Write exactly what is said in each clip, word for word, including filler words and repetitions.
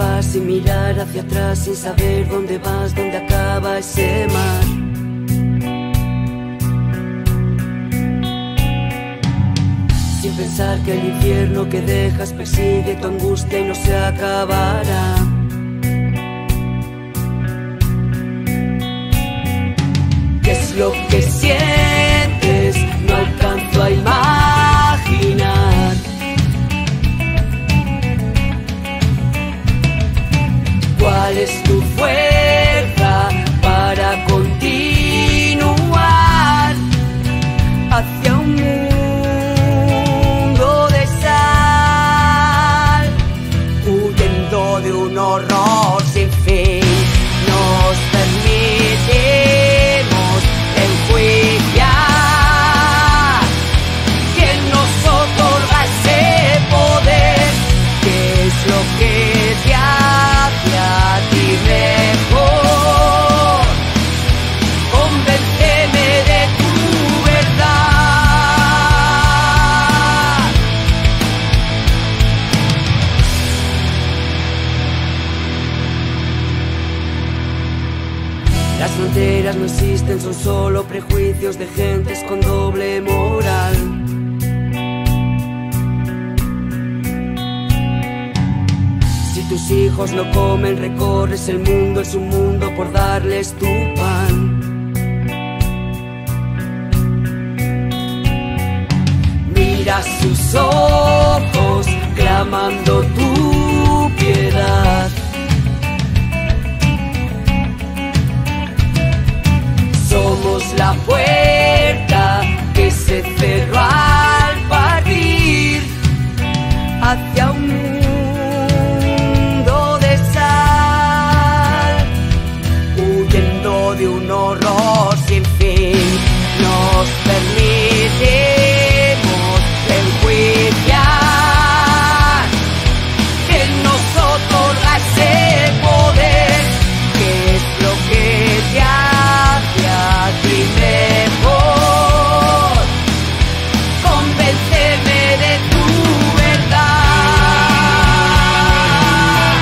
vas sin mirar hacia atrás, sin saber dónde vas, dónde acaba ese mar. Sin pensar que el infierno que dejas persigue tu angustia y no se acabará. ¿Qué es lo que sientes? No alcanzo a imaginar. ¿Cuál es tu fuerza para continuar hacia un mundo de sal, huyendo de un horror sin fin? Nos permitimos enjuiciar. ¿Quién nos otorga ese poder? ¿Qué es lo que te hace a ti mejor? Convénceme de tu verdad. Las fronteras no existen, son solo prejuicios de gentes con doble moral. Si tus hijos no comen, recorres el mundo, es un mundo por darles tu pan. Mira sus ojos clamando tu piedad. Somos la puerta que se cerró al partir hacia un mundo de sal, huyendo de un horror sin fin. Nos permitimos enjuiciar. ¿Quién nos otorga ese poder? ¿Qué es lo que te hace a ti mejor? Convénceme de tu verdad.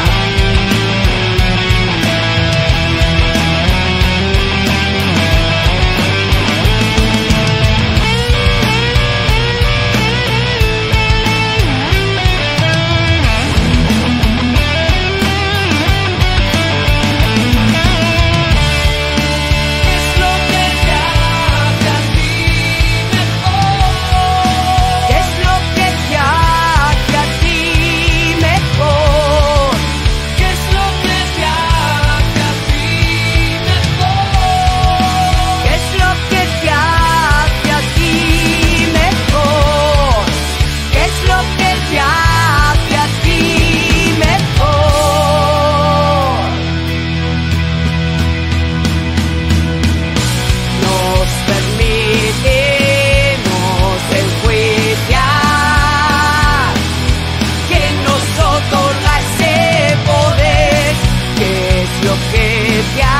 ¿Qué es lo que te hace a ti mejor? ¿Qué es lo que te hace a ti mejor? ¿Qué es lo que te hace a ti mejor? ¿Qué es lo que te hace a ti mejor? Nos permitimos enjuiciar. ¿Quién nos otorga ese poder? ¿Qué es lo que te hace